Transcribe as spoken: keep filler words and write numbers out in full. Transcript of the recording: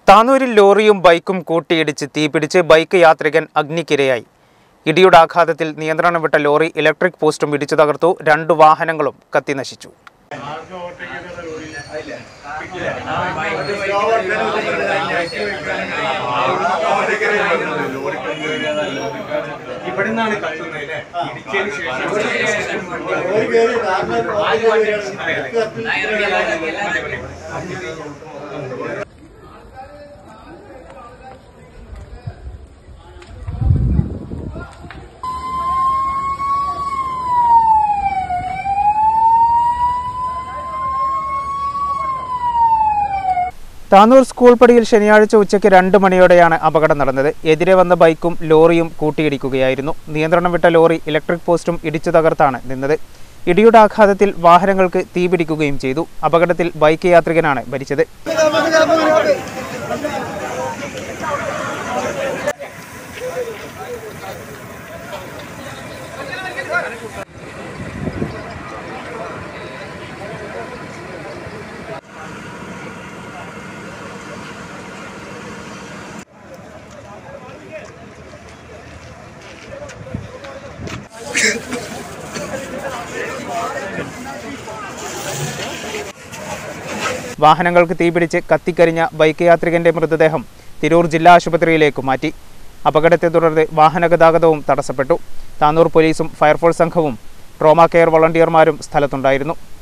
താനൂരിൽ ലോറിയും ബൈക്കും കൂട്ടിയിടിച്ച് തീപിടിച്ച് ബൈക്ക് യാത്രികൻ അഗ്നിക്കിരയായി. ഇടിയുടെ ആഘാതത്തിൽ നിയന്ത്രണം വിട്ട ലോറി ഇലക്ട്രിക് പോസ്റ്റും ഇടിച്ചു തകർത്തു. രണ്ട് വാഹനങ്ങളും കത്തിനശിച്ചു. താനൂർ സ്കൂൾ പടിയിൽ ശനിയാഴ്ച ഉച്ചയ്ക്ക് രണ്ട് മണിയോടെയാണ് അപകടം നടന്നത്. എതിരെ വന്ന ബൈക്കും ലോറിയും കൂട്ടിയിടിക്കുകയായിരുന്നു. നിയന്ത്രണം വിട്ട ലോറി ഇലക്ട്രിക് പോസ്റ്റും ഇടിച്ചു തകർത്താണ് നിന്നത്. ഇടിയുടെ ആഘാതത്തിൽ വാഹനങ്ങൾക്ക് തീപിടിക്കുകയും ചെയ്തു. അപകടത്തിൽ ബൈക്ക് യാത്രികനാണ് മരിച്ചത്. വാഹനങ്ങൾക്ക് തീപിടിച്ച് കത്തിക്കരിഞ്ഞ ബൈക്ക് യാത്രികന്റെ മൃതദേഹം തിരൂർ ജില്ലാ ആശുപത്രിയിലേക്ക് മാറ്റി. അപകടത്തെ തുടർന്ന് വാഹന ഗതാഗതവും തടസ്സപ്പെട്ടു. താനൂർ പോലീസും ഫയർഫോഴ്സ് സംഘവും ട്രോമ കെയർ വളണ്ടിയർമാരും സ്ഥലത്തുണ്ടായിരുന്നു.